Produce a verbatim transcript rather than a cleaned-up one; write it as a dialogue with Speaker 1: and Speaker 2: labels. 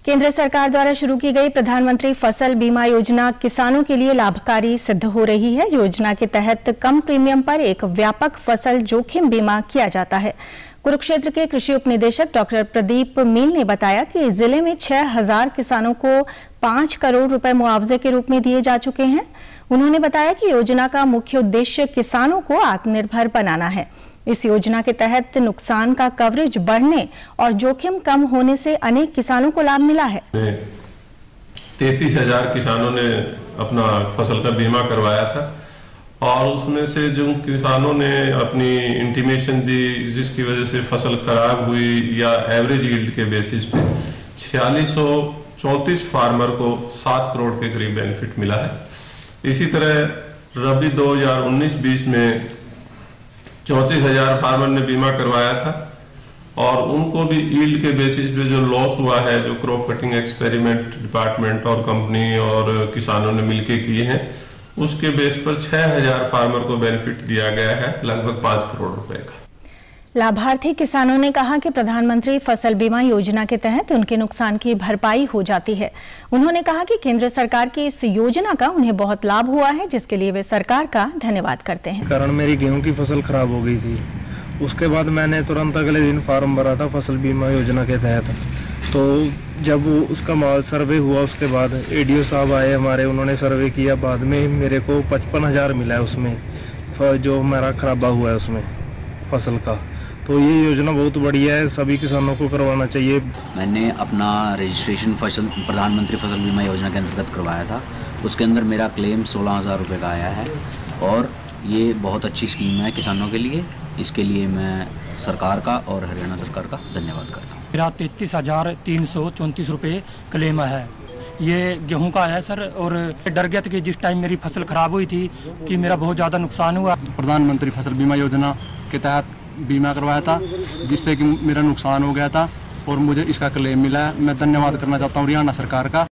Speaker 1: केंद्र सरकार द्वारा शुरू की गई प्रधानमंत्री फसल बीमा योजना किसानों के लिए लाभकारी सिद्ध हो रही है। योजना के तहत कम प्रीमियम पर एक व्यापक फसल जोखिम बीमा किया जाता है। कुरुक्षेत्र के कृषि उपनिदेशक डॉक्टर प्रदीप मील ने बताया कि जिले में छह हजार किसानों को पांच करोड़ रुपए मुआवजे के रूप में दिए जा चुके हैं। उन्होंने बताया कि योजना का मुख्य उद्देश्य किसानों को आत्मनिर्भर बनाना है। इस योजना के तहत नुकसान का कवरेज बढ़ने और जोखिम कम होने से अनेक किसानों को लाभ मिला है।
Speaker 2: तैतीस हजार किसानों ने अपना फसल का बीमा करवाया था और उसमें से जो किसानों ने अपनी इंटीमेशन दी जिसकी वजह से फसल खराब हुई या एवरेज यील्ड के बेसिस पे छियालीस सौ चौंतीस फार्मर को सात करोड़ के करीब बेनिफिट मिला है। इसी तरह रबी दो हजार उन्नीस बीस में चौंतीस हजार फार्मर ने बीमा करवाया था और उनको भी यील्ड के बेसिस पे जो लॉस हुआ है, जो क्रॉप कटिंग एक्सपेरिमेंट डिपार्टमेंट और कंपनी और किसानों ने मिलकर किए हैं, उसके बेस पर छह हजार फार्मर को बेनिफिट दिया गया है, लगभग पांच करोड़ रुपए का।
Speaker 1: लाभार्थी किसानों ने कहा कि प्रधानमंत्री फसल बीमा योजना के तहत उनके नुकसान की भरपाई हो जाती है। उन्होंने कहा कि केंद्र सरकार की इस योजना का उन्हें बहुत लाभ हुआ है, जिसके लिए वे सरकार का धन्यवाद करते हैं।
Speaker 3: कारण मेरी गेहूं की फसल खराब हो गई थी, उसके बाद मैंने तुरंत अगले दिन फार्म भरा था फसल बीमा योजना के तहत। तो जब उसका सर्वे हुआ उसके बाद एडीओ साहब आए हमारे, उन्होंने सर्वे किया, बाद में मेरे को पचपन हजार मिला है उसमें, जो हमारा खराबा हुआ है उसमें फसल का। तो ये योजना बहुत बढ़िया है, सभी किसानों को करवाना चाहिए।
Speaker 4: मैंने अपना रजिस्ट्रेशन फसल प्रधानमंत्री फसल बीमा योजना के अंतर्गत करवाया था। उसके अंदर मेरा क्लेम सोलह हज़ार रुपये का आया है और ये बहुत अच्छी स्कीम है किसानों के लिए। इसके लिए मैं सरकार का और हरियाणा सरकार का धन्यवाद करता हूँ।
Speaker 5: मेरा तैंतीस हज़ार तीन सौ चौंतीस रुपये क्लेम है। ये गेहूं का है सर, और डर गया था कि जिस टाइम मेरी फसल खराब हुई थी कि मेरा बहुत ज़्यादा नुकसान हुआ।
Speaker 6: प्रधानमंत्री फसल बीमा योजना के तहत बीमा करवाया था, जिससे कि मेरा नुकसान हो गया था और मुझे इसका क्लेम मिला है। मैं धन्यवाद करना चाहता हूँ हरियाणा सरकार का।